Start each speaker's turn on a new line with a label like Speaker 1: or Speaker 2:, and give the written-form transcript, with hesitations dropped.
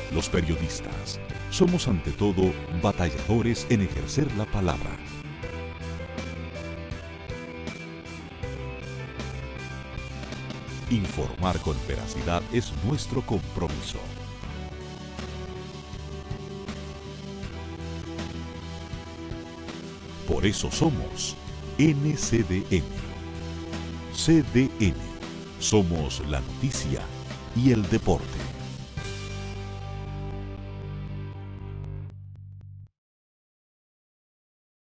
Speaker 1: Los periodistas somos ante todo batalladores en ejercer la palabra. Informar con veracidad es nuestro compromiso. Por eso somos NCDN. CDN. Somos la noticia y el deporte.